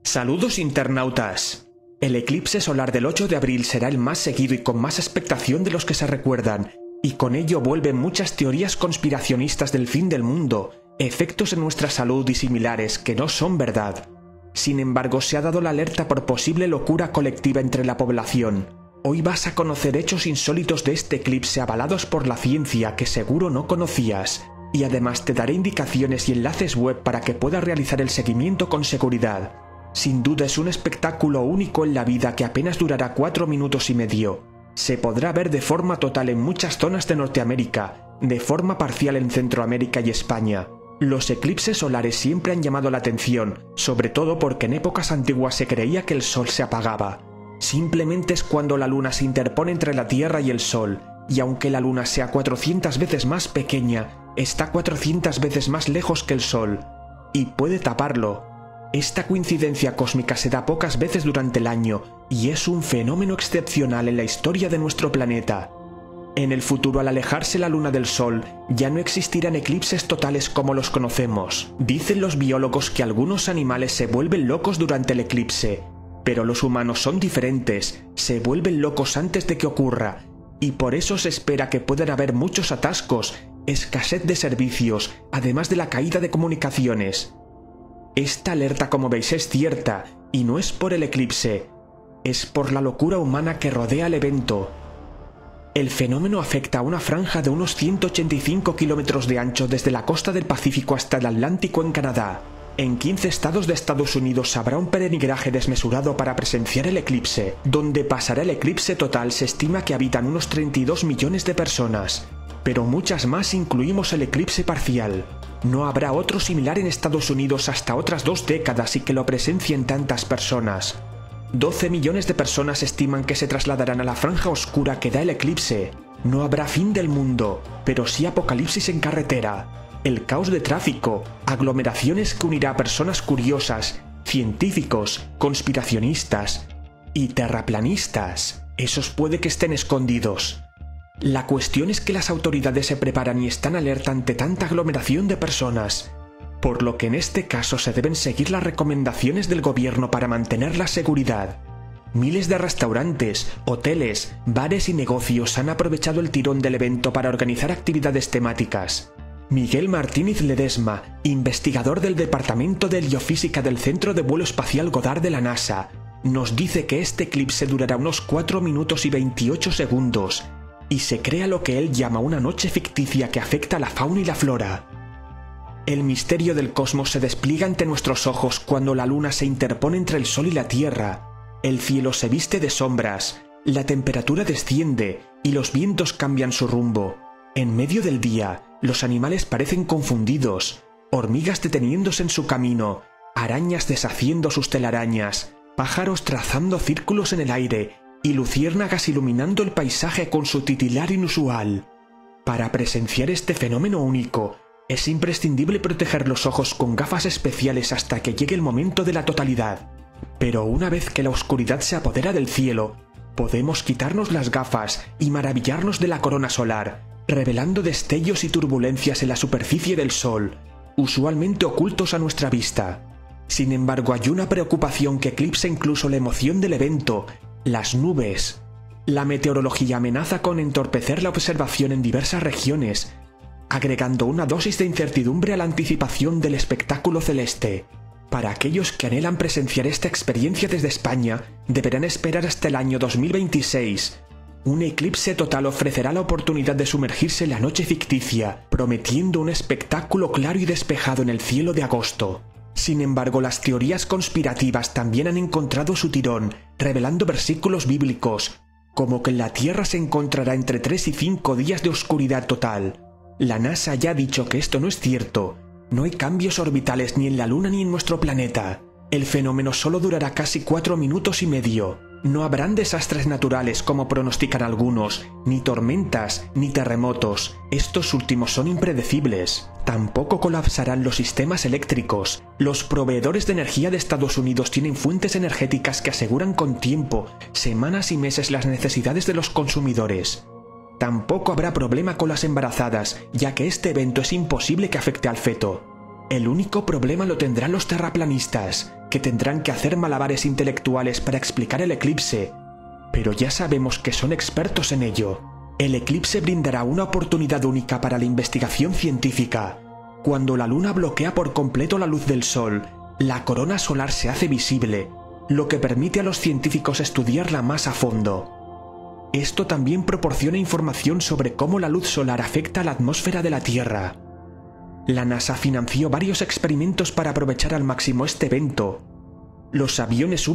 Saludos internautas. El eclipse solar del 8 de abril será el más seguido y con más expectación de los que se recuerdan, y con ello vuelven muchas teorías conspiracionistas del fin del mundo, efectos en nuestra salud y similares que no son verdad. Sin embargo, se ha dado la alerta por posible locura colectiva entre la población. Hoy vas a conocer hechos insólitos de este eclipse avalados por la ciencia que seguro no conocías, y además te daré indicaciones y enlaces web para que puedas realizar el seguimiento con seguridad. Sin duda es un espectáculo único en la vida que apenas durará 4 minutos y medio. Se podrá ver de forma total en muchas zonas de Norteamérica, de forma parcial en Centroamérica y España. Los eclipses solares siempre han llamado la atención, sobre todo porque en épocas antiguas se creía que el sol se apagaba. Simplemente es cuando la luna se interpone entre la Tierra y el sol, y aunque la luna sea 400 veces más pequeña, está 400 veces más lejos que el sol, y puede taparlo. Esta coincidencia cósmica se da pocas veces durante el año, y es un fenómeno excepcional en la historia de nuestro planeta. En el futuro, al alejarse la luna del sol, ya no existirán eclipses totales como los conocemos. Dicen los biólogos que algunos animales se vuelven locos durante el eclipse, pero los humanos son diferentes, se vuelven locos antes de que ocurra, y por eso se espera que puedan haber muchos atascos, escasez de servicios, además de la caída de comunicaciones. Esta alerta, como veis, es cierta, y no es por el eclipse, es por la locura humana que rodea el evento. El fenómeno afecta a una franja de unos 185 kilómetros de ancho desde la costa del Pacífico hasta el Atlántico en Canadá. En 15 estados de Estados Unidos habrá un peregrinaje desmesurado para presenciar el eclipse. Donde pasará el eclipse total se estima que habitan unos 32 millones de personas, pero muchas más incluimos el eclipse parcial. No habrá otro similar en Estados Unidos hasta otras 2 décadas y que lo presencien tantas personas. 12 millones de personas estiman que se trasladarán a la franja oscura que da el eclipse. No habrá fin del mundo, pero sí apocalipsis en carretera. El caos de tráfico, aglomeraciones que unirá a personas curiosas, científicos, conspiracionistas y terraplanistas. Esos puede que estén escondidos. La cuestión es que las autoridades se preparan y están alerta ante tanta aglomeración de personas, por lo que en este caso se deben seguir las recomendaciones del gobierno para mantener la seguridad. Miles de restaurantes, hoteles, bares y negocios han aprovechado el tirón del evento para organizar actividades temáticas. Miguel Martínez Ledesma, investigador del Departamento de Heliofísica del Centro de Vuelo Espacial Goddard de la NASA, nos dice que este eclipse durará unos 4 minutos y 28 segundos, y se crea lo que él llama una noche ficticia que afecta a la fauna y la flora. El misterio del cosmos se despliega ante nuestros ojos cuando la luna se interpone entre el sol y la Tierra. El cielo se viste de sombras, la temperatura desciende y los vientos cambian su rumbo. En medio del día, los animales parecen confundidos, hormigas deteniéndose en su camino, arañas deshaciendo sus telarañas, pájaros trazando círculos en el aire y luciérnagas iluminando el paisaje con su titilar inusual. Para presenciar este fenómeno único, es imprescindible proteger los ojos con gafas especiales hasta que llegue el momento de la totalidad. Pero una vez que la oscuridad se apodera del cielo, podemos quitarnos las gafas y maravillarnos de la corona solar, revelando destellos y turbulencias en la superficie del Sol, usualmente ocultos a nuestra vista. Sin embargo, hay una preocupación que eclipsa incluso la emoción del evento: las nubes. La meteorología amenaza con entorpecer la observación en diversas regiones, agregando una dosis de incertidumbre a la anticipación del espectáculo celeste. Para aquellos que anhelan presenciar esta experiencia desde España, deberán esperar hasta el año 2026. Un eclipse total ofrecerá la oportunidad de sumergirse en la noche ficticia, prometiendo un espectáculo claro y despejado en el cielo de agosto. Sin embargo, las teorías conspirativas también han encontrado su tirón, revelando versículos bíblicos, como que la Tierra se encontrará entre 3 y 5 días de oscuridad total. La NASA ya ha dicho que esto no es cierto. No hay cambios orbitales ni en la Luna ni en nuestro planeta. El fenómeno solo durará casi 4 minutos y medio. No habrán desastres naturales como pronostican algunos, ni tormentas, ni terremotos. Estos últimos son impredecibles. Tampoco colapsarán los sistemas eléctricos. Los proveedores de energía de Estados Unidos tienen fuentes energéticas que aseguran con tiempo, semanas y meses, las necesidades de los consumidores. Tampoco habrá problema con las embarazadas, ya que este evento es imposible que afecte al feto. El único problema lo tendrán los terraplanistas, que tendrán que hacer malabares intelectuales para explicar el eclipse, pero ya sabemos que son expertos en ello. El eclipse brindará una oportunidad única para la investigación científica. Cuando la luna bloquea por completo la luz del sol, la corona solar se hace visible, lo que permite a los científicos estudiarla más a fondo. Esto también proporciona información sobre cómo la luz solar afecta a la atmósfera de la Tierra. La NASA financió varios experimentos para aprovechar al máximo este evento. Los aviones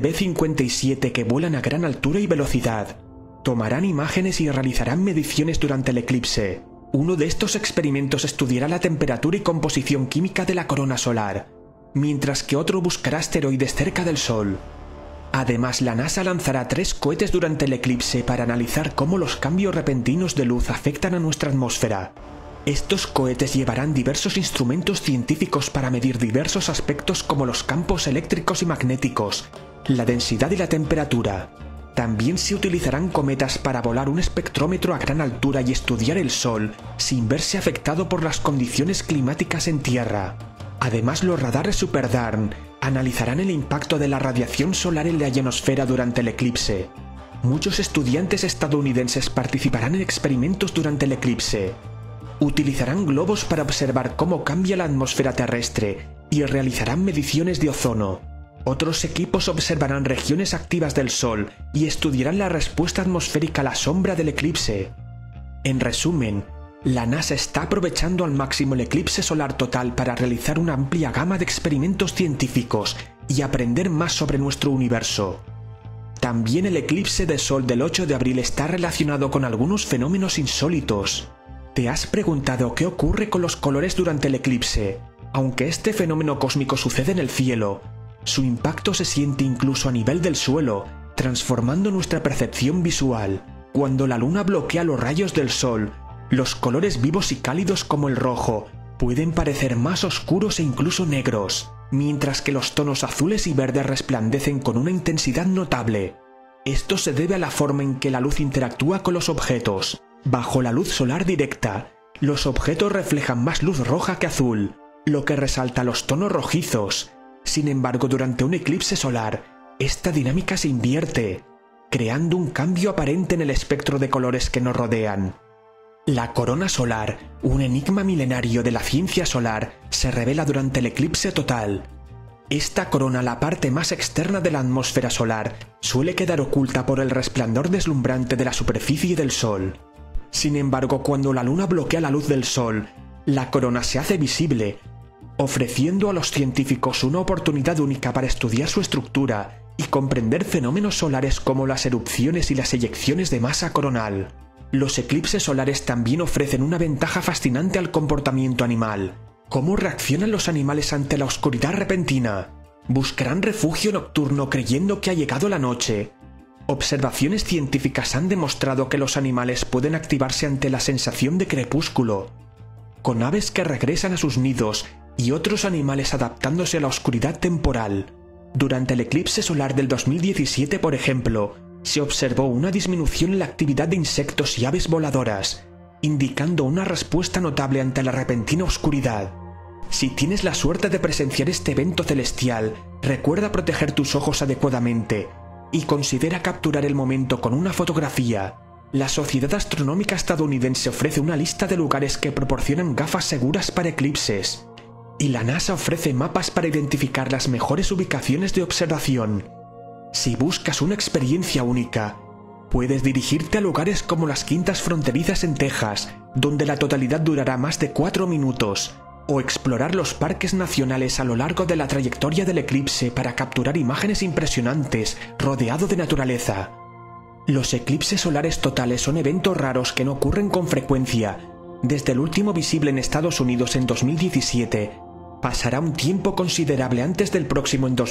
W-57 que vuelan a gran altura y velocidad tomarán imágenes y realizarán mediciones durante el eclipse. Uno de estos experimentos estudiará la temperatura y composición química de la corona solar, mientras que otro buscará asteroides cerca del Sol. Además, la NASA lanzará 3 cohetes durante el eclipse para analizar cómo los cambios repentinos de luz afectan a nuestra atmósfera. Estos cohetes llevarán diversos instrumentos científicos para medir diversos aspectos como los campos eléctricos y magnéticos, la densidad y la temperatura. También se utilizarán cometas para volar un espectrómetro a gran altura y estudiar el Sol sin verse afectado por las condiciones climáticas en Tierra. Además, los radares SuperDARN analizarán el impacto de la radiación solar en la ionosfera durante el eclipse. Muchos estudiantes estadounidenses participarán en experimentos durante el eclipse. Utilizarán globos para observar cómo cambia la atmósfera terrestre y realizarán mediciones de ozono. Otros equipos observarán regiones activas del Sol y estudiarán la respuesta atmosférica a la sombra del eclipse. En resumen, la NASA está aprovechando al máximo el eclipse solar total para realizar una amplia gama de experimentos científicos y aprender más sobre nuestro universo. También el eclipse de sol del 8 de abril está relacionado con algunos fenómenos insólitos. ¿Te has preguntado qué ocurre con los colores durante el eclipse? Aunque este fenómeno cósmico sucede en el cielo, su impacto se siente incluso a nivel del suelo, transformando nuestra percepción visual. Cuando la luna bloquea los rayos del sol, los colores vivos y cálidos como el rojo pueden parecer más oscuros e incluso negros, mientras que los tonos azules y verdes resplandecen con una intensidad notable. Esto se debe a la forma en que la luz interactúa con los objetos. Bajo la luz solar directa, los objetos reflejan más luz roja que azul, lo que resalta los tonos rojizos. Sin embargo, durante un eclipse solar, esta dinámica se invierte, creando un cambio aparente en el espectro de colores que nos rodean. La corona solar, un enigma milenario de la ciencia solar, se revela durante el eclipse total. Esta corona, la parte más externa de la atmósfera solar, suele quedar oculta por el resplandor deslumbrante de la superficie del Sol. Sin embargo, cuando la luna bloquea la luz del Sol, la corona se hace visible, ofreciendo a los científicos una oportunidad única para estudiar su estructura y comprender fenómenos solares como las erupciones y las eyecciones de masa coronal. Los eclipses solares también ofrecen una ventaja fascinante al comportamiento animal. ¿Cómo reaccionan los animales ante la oscuridad repentina? ¿Buscarán refugio nocturno creyendo que ha llegado la noche? Observaciones científicas han demostrado que los animales pueden activarse ante la sensación de crepúsculo, con aves que regresan a sus nidos y otros animales adaptándose a la oscuridad temporal. Durante el eclipse solar del 2017, por ejemplo, se observó una disminución en la actividad de insectos y aves voladoras, indicando una respuesta notable ante la repentina oscuridad. Si tienes la suerte de presenciar este evento celestial, recuerda proteger tus ojos adecuadamente y considera capturar el momento con una fotografía. La Sociedad Astronómica Estadounidense ofrece una lista de lugares que proporcionan gafas seguras para eclipses, y la NASA ofrece mapas para identificar las mejores ubicaciones de observación. Si buscas una experiencia única, puedes dirigirte a lugares como las quintas fronterizas en Texas, donde la totalidad durará más de 4 minutos, o explorar los parques nacionales a lo largo de la trayectoria del eclipse para capturar imágenes impresionantes rodeado de naturaleza. Los eclipses solares totales son eventos raros que no ocurren con frecuencia. Desde el último visible en Estados Unidos en 2017, pasará un tiempo considerable antes del próximo en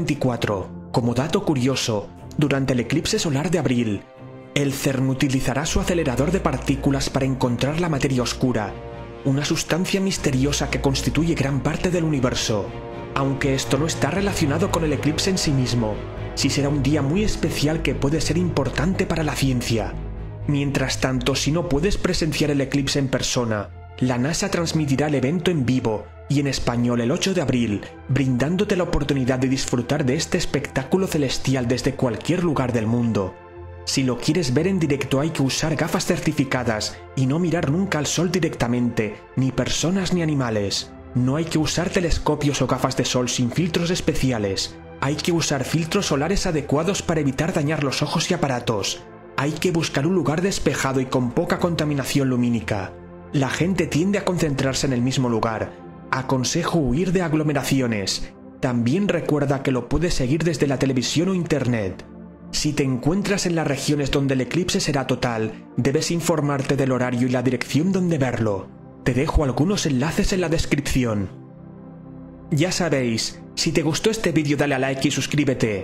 2044. Como dato curioso, durante el eclipse solar de abril, el CERN utilizará su acelerador de partículas para encontrar la materia oscura, una sustancia misteriosa que constituye gran parte del universo. Aunque esto no está relacionado con el eclipse en sí mismo, sí será un día muy especial que puede ser importante para la ciencia. Mientras tanto, si no puedes presenciar el eclipse en persona, la NASA transmitirá el evento en vivo y en español el 8 de abril, brindándote la oportunidad de disfrutar de este espectáculo celestial desde cualquier lugar del mundo. Si lo quieres ver en directo hay que usar gafas certificadas y no mirar nunca al sol directamente, ni personas ni animales. No hay que usar telescopios o gafas de sol sin filtros especiales. Hay que usar filtros solares adecuados para evitar dañar los ojos y aparatos. Hay que buscar un lugar despejado y con poca contaminación lumínica. La gente tiende a concentrarse en el mismo lugar. Aconsejo huir de aglomeraciones. También recuerda que lo puedes seguir desde la televisión o internet. Si te encuentras en las regiones donde el eclipse será total, debes informarte del horario y la dirección donde verlo. Te dejo algunos enlaces en la descripción. Ya sabéis, si te gustó este vídeo dale a like y suscríbete.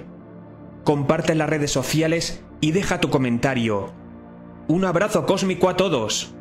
Comparte en las redes sociales y deja tu comentario. Un abrazo cósmico a todos.